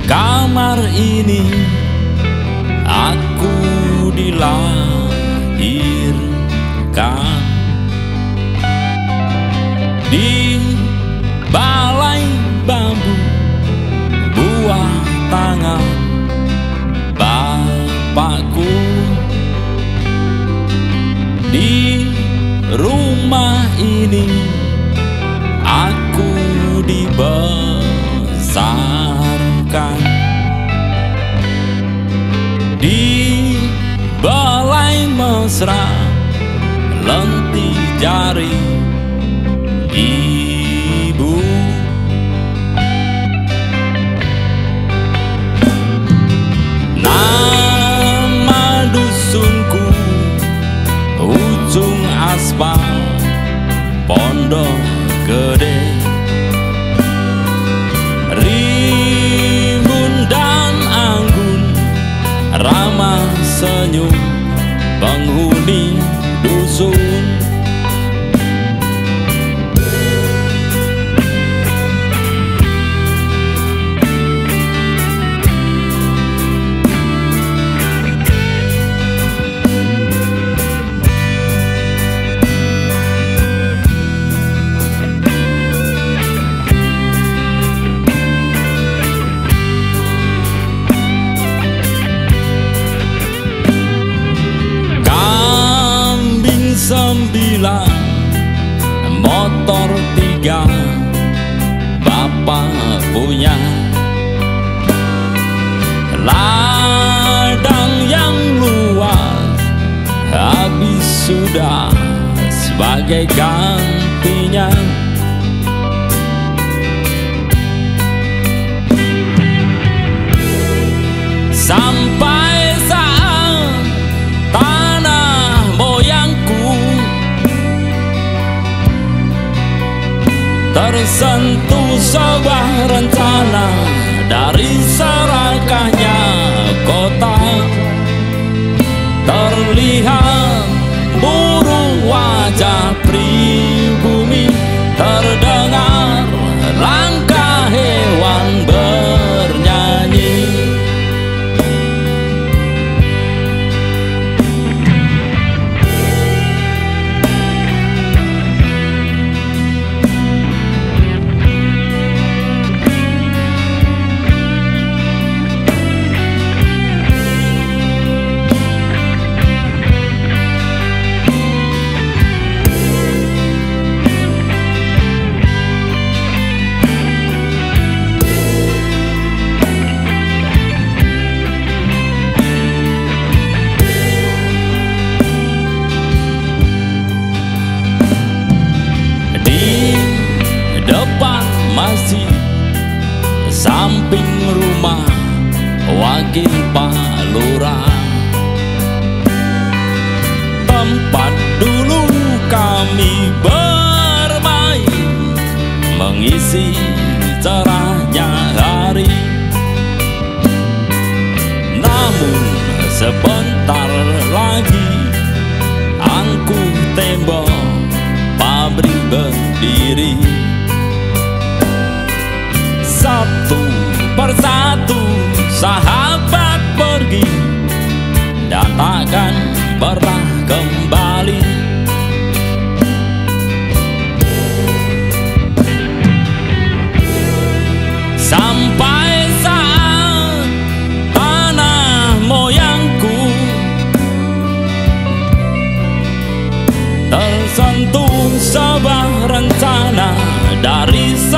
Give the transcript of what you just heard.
kamar ini aku dilahirkan, di balai bambu buah tangan bapakku. Di rumah ini aku dibesarkan, di balai mesra lentik jari ibu. Nama dusunku ujung aspal Pondok Gede, rimbun dan anggun ramah senyum penghuni dusun. Sembilan, motor 3 bapak punya, ladang yang luas habis sudah sebagai gantinya. Sampai saat tanah moyangku tersentuh sebuah rencana, dari serakahnya kota terlihat burung wajah pribumi, terdengar langkah hewan bernyanyi. Depan masjid samping rumah wakil Pak Lurah, tempat dulu kami bermain mengisi cerahnya hari. Namun sebentar lagi angkuh tembok pabrik berdiri, satu persatu sahabat pergi dan takkan pernah kembali. Sampai saat tanah moyangku tersentuh sebuah rencana, dari